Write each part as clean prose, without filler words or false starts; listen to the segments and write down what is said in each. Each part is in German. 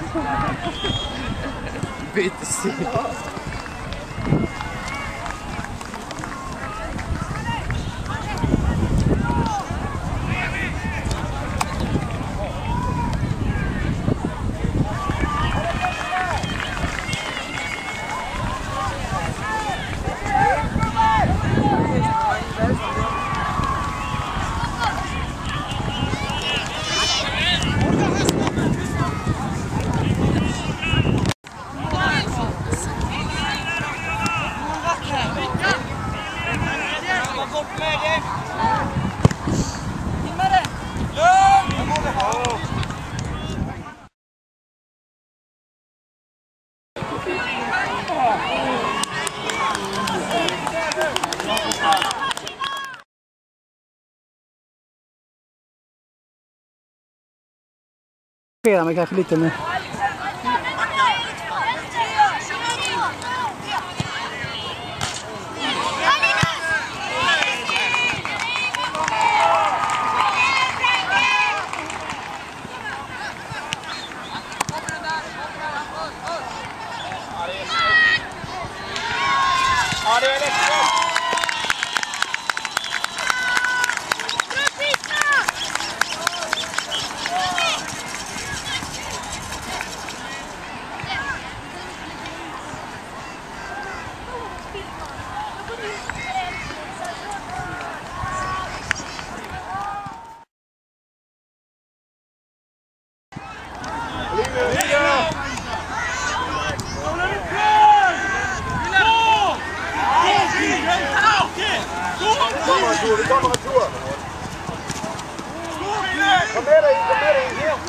Byter stil. Men kanske lite med. Ja, det är lätt. Kom med dig, helt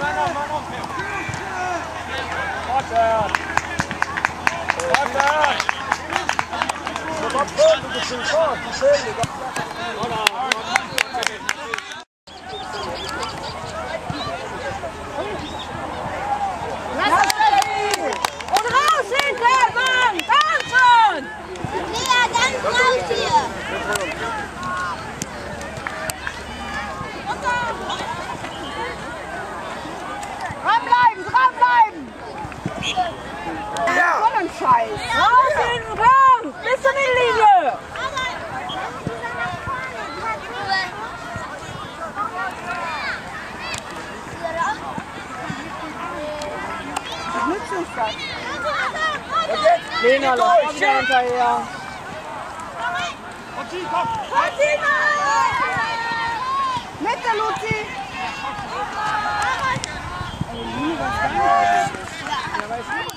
Und raus hinten, Mann! Komm schon! Ja, dann raus hier! Dranbleiben! Ja! So ein Scheiß! Raus hinten, komm! Bis zur Mittellinie! Was nützt uns das? Lena, lauf wieder hinterher. Mit der Luzi! Ja, weiß nicht.